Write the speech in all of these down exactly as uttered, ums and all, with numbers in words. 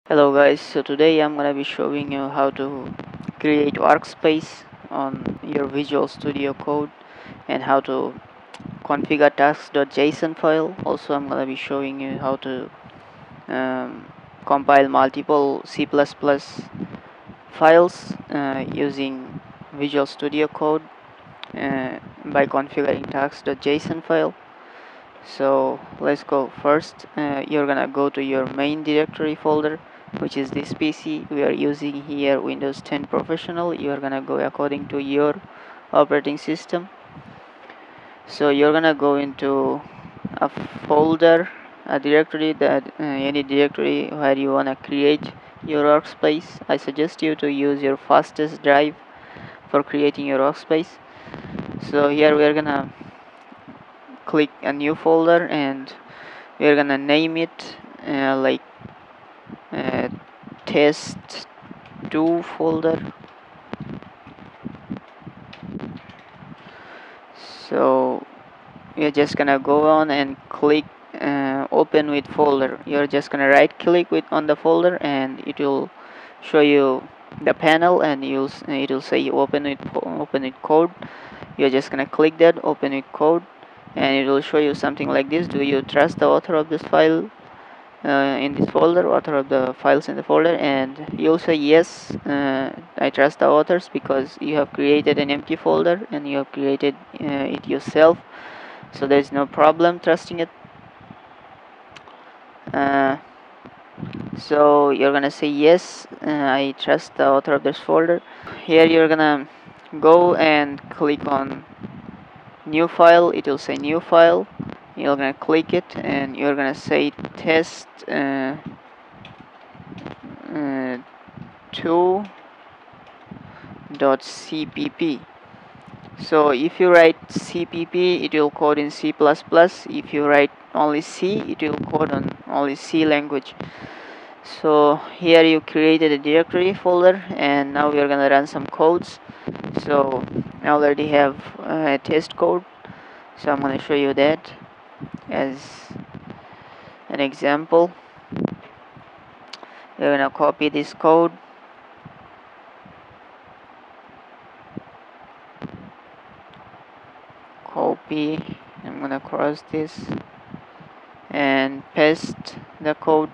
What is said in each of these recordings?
Hello guys, so today I'm gonna be showing you how to create workspace on your Visual Studio Code and how to configure tasks.json file. Also, I'm gonna be showing you how to um, compile multiple C plus plus files uh, using Visual Studio Code uh, by configuring tasks.json file. So let's go. First, uh, you're gonna go to your main directory folder, which is this P C. We are using here Windows ten Professional. You're gonna go according to your operating system. So you're gonna go into a folder, a directory that uh, any directory where you wanna create your workspace. I suggest you to use your fastest drive for creating your workspace. So here we're gonna click a new folder and we're gonna name it uh, like uh, test two folder. So you're just gonna go on and click uh, open with folder. You're just gonna right click with on the folder and it will show you the panel and you'll it will say open with open with code. You're just gonna click that open with code and it will show you something like this. Do you trust the author of this file uh, in this folder, author of the files in the folder? And you'll say yes, uh, I trust the authors because you have created an empty folder and you have created uh, it yourself, so there's no problem trusting it. uh, so you're gonna say yes, uh, I trust the author of this folder. Here you're gonna go and click on new file. It will say new file. You're gonna click it and you're gonna say test uh, uh, two dot c p p. So if you write C P P, it will code in C plus plus. If you write only C, it will code on only C language. So here you created a directory folder and now we are gonna run some codes. So I already have a test code, so I'm gonna show you that as an example. We're gonna copy this code, copy, I'm gonna cross this and paste the code.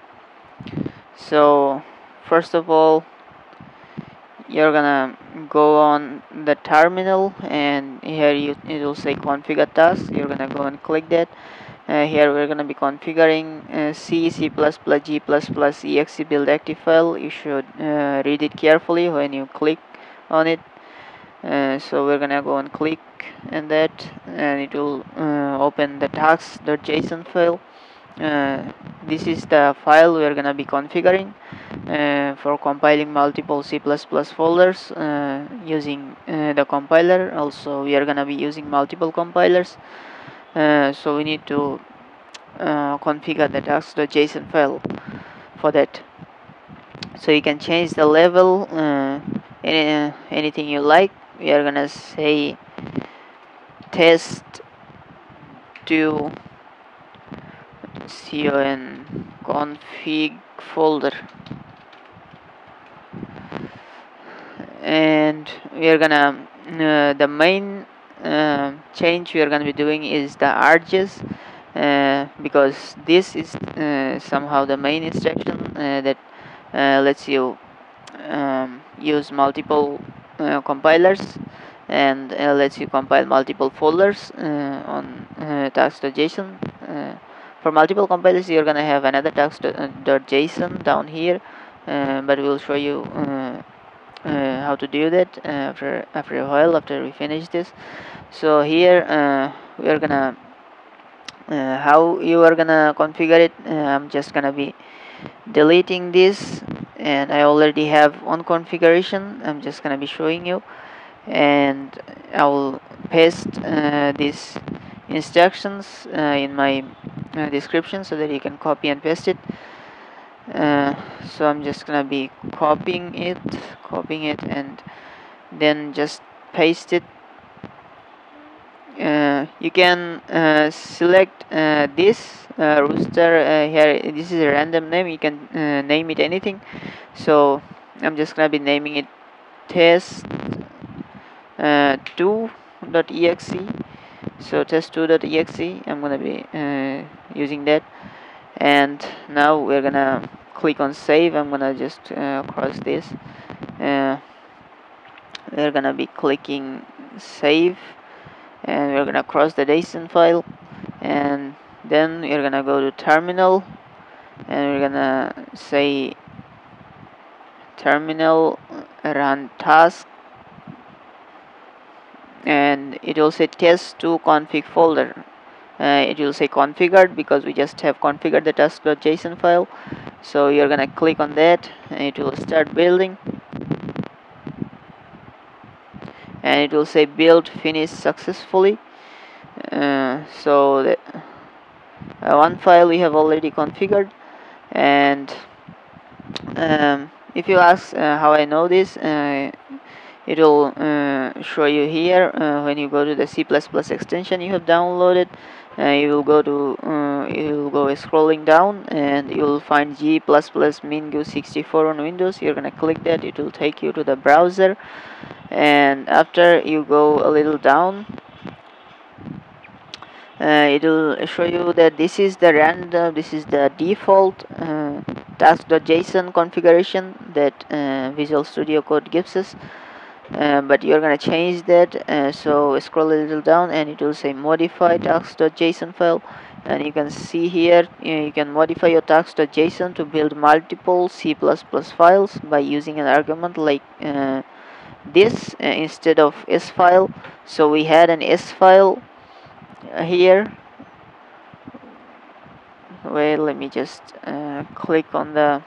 So first of all, you're gonna go on the terminal and here you it will say configure task. You're gonna go and click that. Uh, here we're gonna be configuring uh, C, C++, G++, exe build active file. You should uh, read it carefully when you click on it. Uh, so we're gonna go and click on that and it will uh, open the task.json file. Uh, this is the file we're gonna be configuring uh, for compiling multiple C plus plus folders uh, using uh, the compiler. Also, we are gonna be using multiple compilers, uh, so we need to uh, configure the task.json file for that. So you can change the level, uh, any, anything you like. We are gonna say test to con config folder, and we are gonna uh, the main uh, change we are gonna be doing is the args, uh, because this is uh, somehow the main instruction uh, that uh, lets you um, use multiple uh, compilers and uh, lets you compile multiple folders uh, on uh, task.json. Uh, for multiple compilers, you're gonna have another task.json down here, uh, but we'll show you uh, uh, how to do that uh, after after a while, after we finish this. So here uh, we are gonna uh, how you are gonna configure it. uh, I'm just gonna be deleting this and I already have one configuration. I'm just gonna be showing you and I will paste uh, these instructions uh, in my uh, description so that you can copy and paste it. Uh, so I'm just gonna be copying it copying it and then just paste it uh, you can uh, select uh, this uh, rooster uh, here. This is a random name, you can uh, name it anything. So I'm just gonna be naming it test uh, two.exe. So test two.exe, I'm gonna be uh, using that. And now we're gonna click on save. I'm gonna just uh, cross this. uh, we're gonna be clicking save, and we're gonna cross the JSON file, and then we're gonna go to terminal, and we're gonna say terminal run task, and it will say test two config folder. Uh, it will say configured because we just have configured the task.json file. So you're gonna click on that, and it will start building, and it will say build finished successfully. Uh, so the, uh, one file we have already configured. And um, if you ask uh, how I know this, uh, it will uh, show you here. Uh, when you go to the C plus plus extension you have downloaded, uh, you will go to uh, you will go scrolling down, and you will find G plus plus Mingu sixty-four on Windows. You're gonna click that, it will take you to the browser, and after you go a little down, uh, it will show you that this is the random this is the default uh, task.json configuration that uh, Visual Studio Code gives us. Uh, but you're gonna change that. Uh, so scroll a little down, and it will say modify task.json file, and you can see here you, know, you can modify your task.json to build multiple C plus plus files by using an argument like uh, this uh, instead of S file. So we had an S file uh, here. Wait, let me just uh, click on the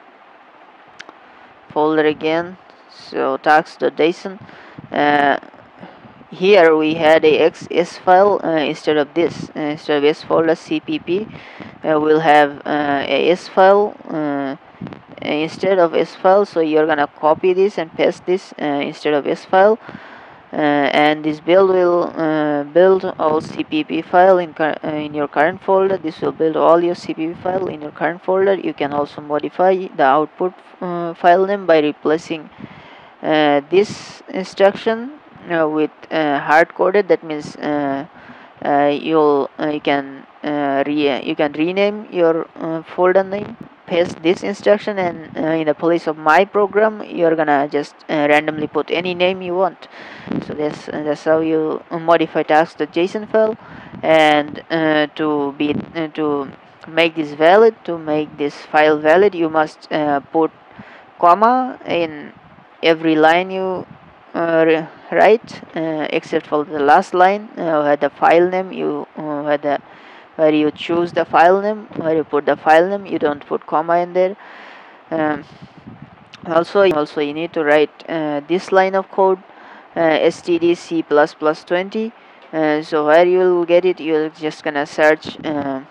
folder again. So task.json, uh, here we had a X S file uh, instead of this. Uh, instead of S folder C P P, uh, we'll have uh, a S file uh, instead of S file. So you're gonna copy this and paste this uh, instead of S file, uh, and this build will uh, build all C P P file in uh, in your current folder. This will build all your C P P file in your current folder. You can also modify the output uh, file name by replacing uh, this instruction uh, with uh, hard coded. That means uh, uh, you'll uh, you can uh, re you can rename your uh, folder name, paste this instruction, and uh, in the place of my program you're gonna just uh, randomly put any name you want. So that's uh, that's how you modify task.json file. And uh, to be uh, to make this valid, to make this file valid, you must uh, put comma in every line you uh, write, uh, except for the last line uh, where the file name you uh, where the where you choose the file name, where you put the file name, you don't put comma in there. Um, also also you need to write uh, this line of code, uh, std c plus plus twenty. Uh, so where you'll get it, you're just gonna search uh,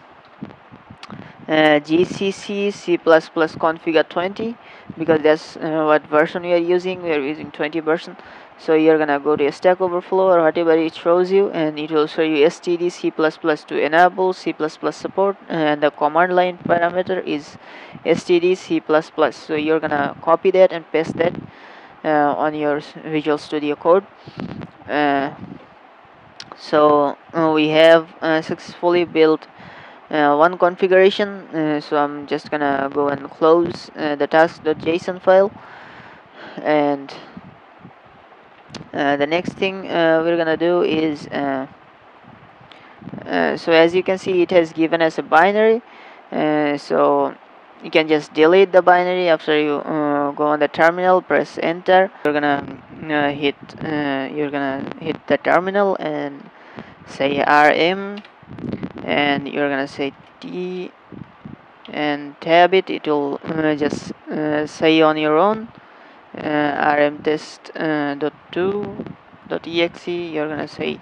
Uh, G C C C plus plus configure twenty, because that's uh, what version we are using. We are using twenty version. So you're gonna go to Stack Overflow or whatever it shows you, and it will show you std c plus plus to enable C plus plus support, and the command line parameter is std c plus plus. So you're gonna copy that and paste that uh, on your Visual Studio Code. Uh, so uh, we have uh, successfully built Uh, one configuration. Uh, so I'm just gonna go and close uh, the task.json file, and uh, the next thing uh, we're gonna do is uh, uh, so as you can see, it has given us a binary. Uh, so you can just delete the binary after you uh, go on the terminal, press enter. You're gonna uh, hit uh, you're gonna hit the terminal and say rm, and you're gonna say T and tab it. It will uh, just uh, say on your own uh, rm test uh, dot two dot exe. You're gonna say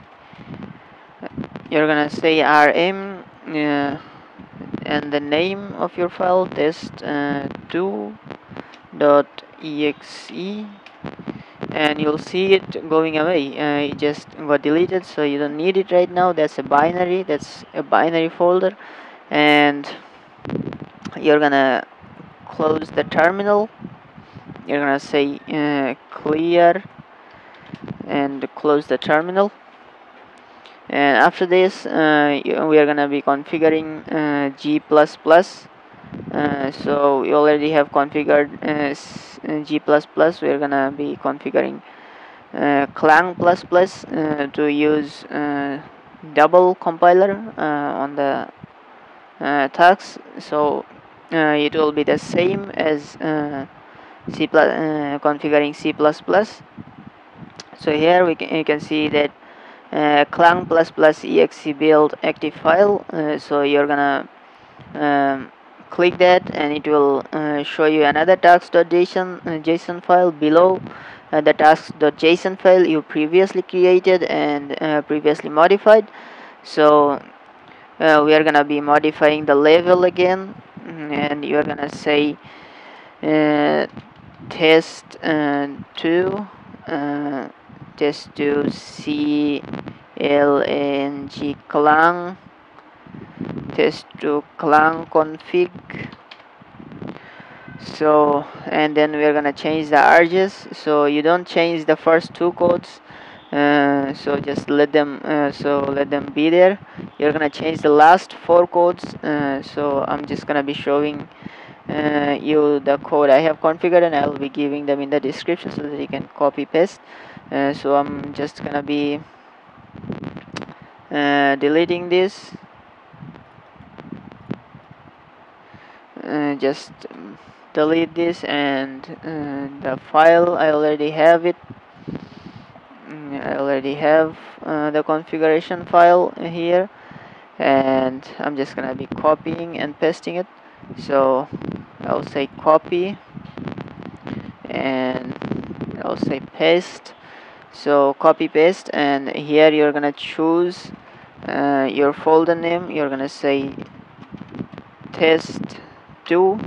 you're gonna say rm uh, and the name of your file test uh, two dot exe, and you'll see it going away. Uh, it just got deleted, so you don't need it right now. That's a binary, that's a binary folder. And you're gonna close the terminal. You're gonna say uh, clear and close the terminal. And after this, uh, we are gonna be configuring uh, G plus plus. Uh, so we already have configured uh, G plus plus. We are gonna be configuring uh, Clang plus plus uh, to use uh, double compiler uh, on the uh, tasks. So uh, it will be the same as uh, C plus, uh, configuring C plus plus. So here we can, you can see that uh, Clang plus plus exe build active file. Uh, so you're gonna um, click that, and it will uh, show you another task.json uh, JSON file below uh, the task.json file you previously created and uh, previously modified. So uh, we are gonna be modifying the level again, and you are gonna say uh, test uh, two uh, test to C L N G Clang test to Clang config. So, and then we're gonna change the args, so you don't change the first two codes, uh, so just let them uh, so let them be there. You're gonna change the last four codes, uh, so I'm just gonna be showing uh, you the code I have configured, and I'll be giving them in the description so that you can copy paste. Uh, so I'm just gonna be uh, deleting this. Uh, just um, delete this, and uh, the file I already have it. Mm, I already have uh, the configuration file here, and I'm just gonna be copying and pasting it. So I'll say copy, and I'll say paste. So copy paste, and here you're gonna choose uh, your folder name. You're gonna say test two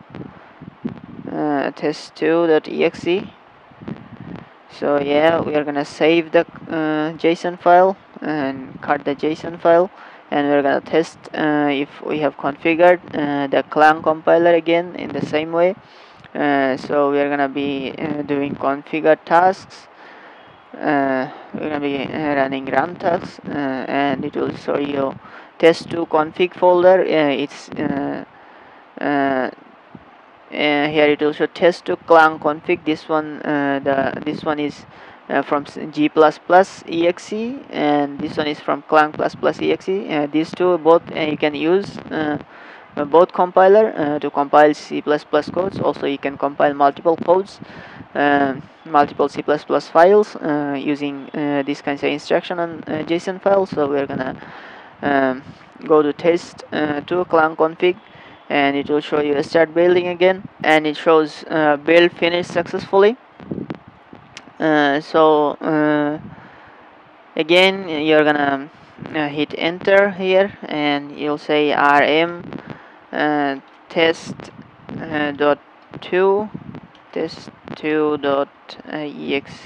uh, test two.exe. So yeah, we are gonna save the uh, JSON file and cut the JSON file, and we're gonna test uh, if we have configured uh, the Clang compiler again in the same way. Uh, so we are gonna be uh, doing configure tasks. Uh, we're gonna be uh, running run tasks, uh, and it will show you test two config folder. Uh, it's uh, uh, Uh, here it will show test to Clang config. This one, uh, the this one is uh, from G plus plus exe, and this one is from Clang plus plus exe. Uh, these two both uh, you can use uh, uh, both compiler uh, to compile C plus plus codes. Also, you can compile multiple codes, uh, multiple C plus plus files uh, using uh, this kinds of instruction on uh, JSON files. So we're gonna um, go to test uh, to Clang config, and it will show you start building again, and it shows uh, build finished successfully. Uh, so uh, again you're gonna uh, hit enter here, and you'll say rm uh, test uh, dot two test two dot exe,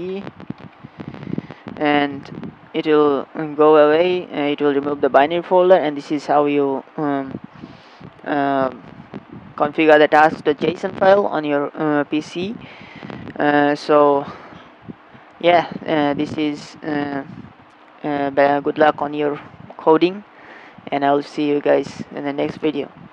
and it will go away. Uh, it will remove the binary folder, and this is how you um, uh, configure the task.json file on your uh, P C. Uh, so yeah, uh, this is uh, uh, good luck on your coding, and I'll see you guys in the next video.